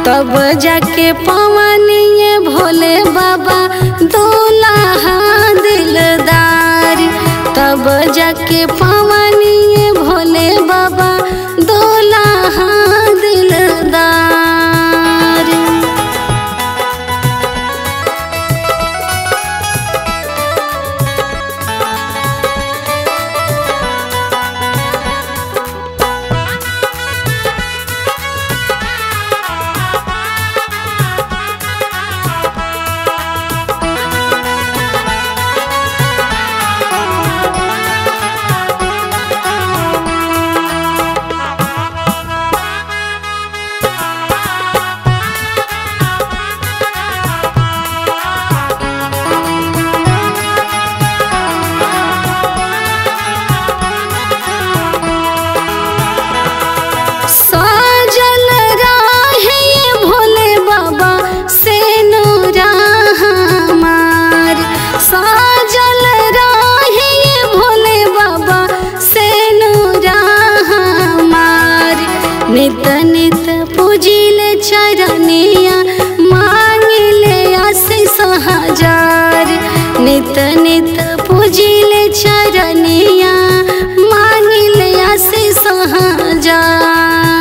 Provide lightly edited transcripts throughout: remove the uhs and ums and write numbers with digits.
तब जाके पवनिए भोले बाबा दूल्हा दिलदार। तब जाके पवनिए भोले बाबा दूल्हा दिलदार। नित नित पूजिले चरनिया मांगिले आशीष हजार। नित नित पूजिले चरनिया मांगिले आशीष हजार।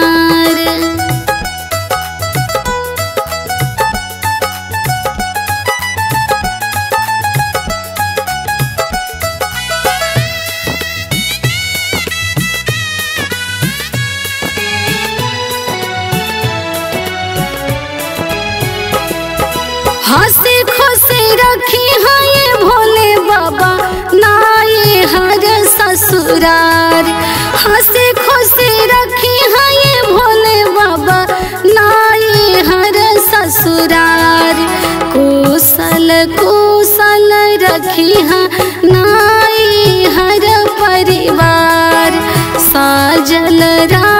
हंसी खुशी रखी है ये भोले बाबा नाये हर ससुरार। हंसी खुशी रखी है ये भोले बाबा नाये हर ससुरार। कुशल कुशल रखी है नाये हर परिवार। साजल रा